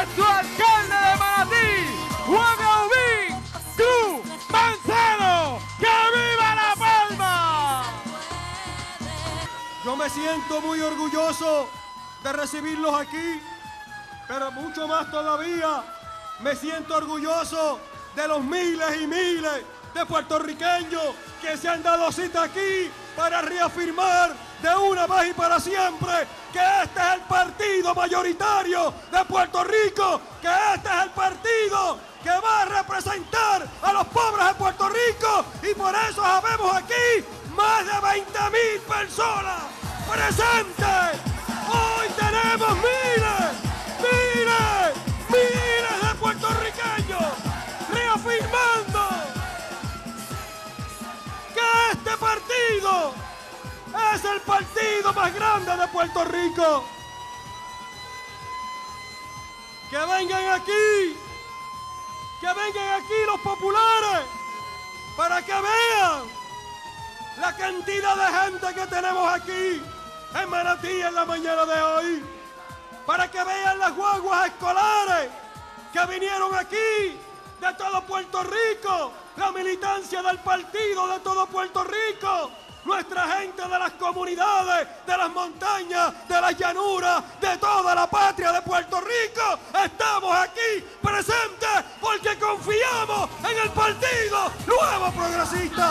su alcalde de Manatí, Juan Aubín Cruz Manzano. ¡Que viva La Palma! Yo me siento muy orgulloso de recibirlos aquí, pero mucho más todavía me siento orgulloso de los miles y miles de puertorriqueños que se han dado cita aquí para reafirmar de una vez y para siempre que este es el partido mayoritario de Puerto Rico, que este es el partido que va a representar a los pobres de Puerto Rico, y por eso habemos aquí más de 20.000 personas presentes. Hoy tenemos miles de puertorriqueños reafirmando que este partido es el partido más grande de Puerto Rico. Que vengan aquí los populares para que vean la cantidad de gente que tenemos aquí en Manatí en la mañana de hoy, para que vean las guaguas escolares que vinieron aquí de todo Puerto Rico, la militancia del partido de todo Puerto Rico, nuestra gente de las comunidades, de las montañas, de las llanuras, de toda la patria de Puerto Rico. Estamos aquí presentes porque confiamos en el Partido Nuevo Progresista.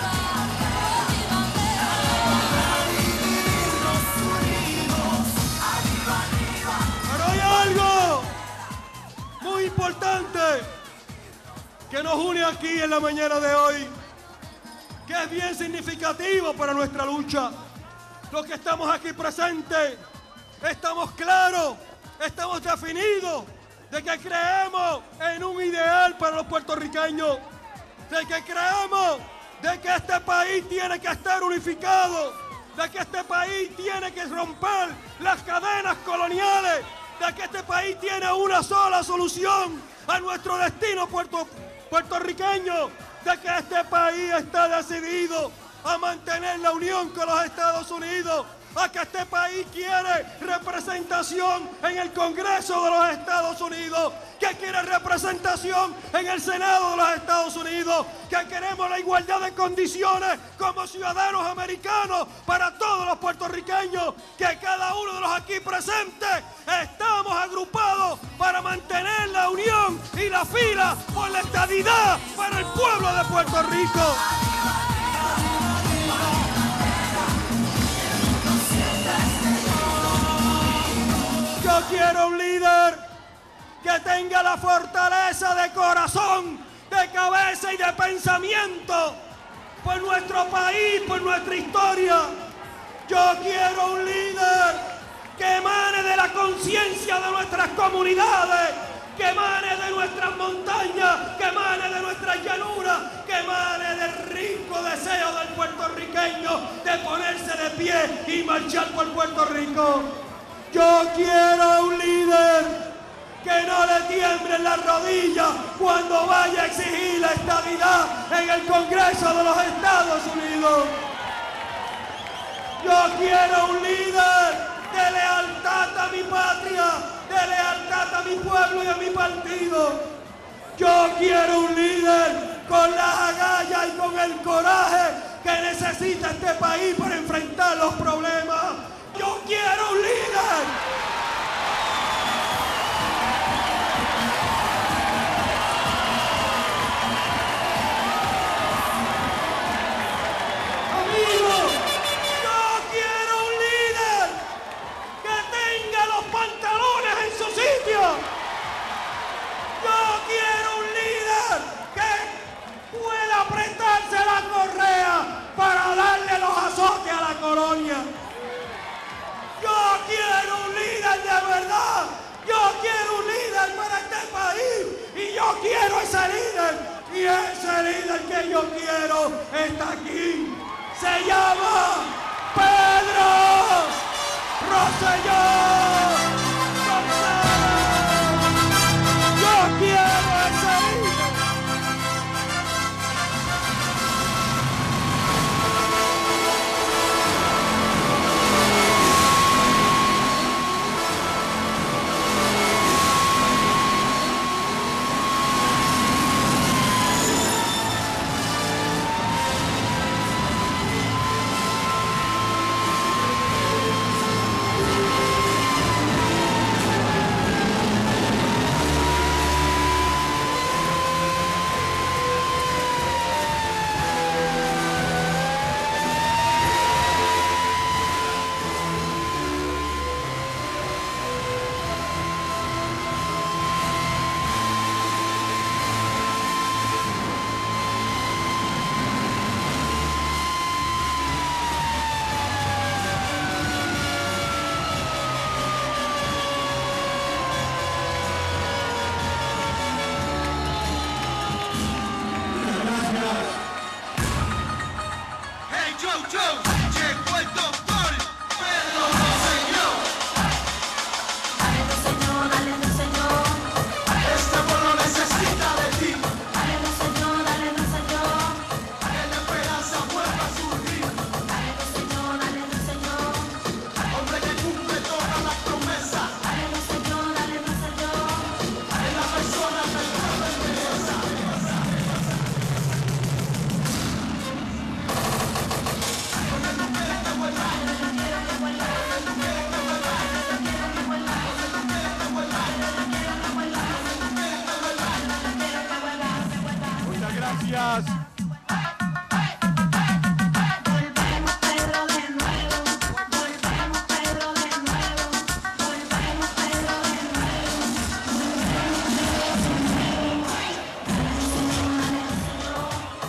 Pero hay algo muy importante que nos une aquí en la mañana de hoy, que es bien significativo para nuestra lucha. Los que estamos aquí presentes, estamos claros, estamos definidos de que creemos en un ideal para los puertorriqueños, de que creemos de que este país tiene que estar unificado, de que este país tiene que romper las cadenas coloniales, de que este país tiene una sola solución a nuestro destino puertorriqueño, de que este país está decidido a mantener la unión con los Estados Unidos, a que este país quiere representación en el Congreso de los Estados Unidos, que quiere representación en el Senado de los Estados Unidos, que queremos la igualdad de condiciones como ciudadanos americanos para todos los puertorriqueños, que cada uno de los aquí presentes estamos agrupados para mantener la unión y la fila por la estadidad para el pueblo de Puerto Rico. Yo quiero un líder que tenga la fortaleza de corazón, de cabeza y de pensamiento por nuestro país, por nuestra historia. Yo quiero un líder que emane de la conciencia de nuestras comunidades, que emane de nuestras montañas, que emane de nuestras llanuras, que emane del rico deseo del puertorriqueño de ponerse de pie y marchar por Puerto Rico. Yo quiero un líder que no le tiemblen las rodillas cuando vaya a exigir la estadidad en el Congreso de los Estados Unidos. Yo quiero un líder de lealtad a mi patria, de lealtad a mi pueblo y a mi partido. Yo quiero un líder con las agallas y con el coraje que necesita este país para enfrentar los problemas. Yo quiero un líder para darle los azotes a la colonia. Yo quiero un líder de verdad. Yo quiero un líder para este país. Y yo quiero ese líder. Y ese líder que yo quiero está aquí. Se llama Pedro Rosselló.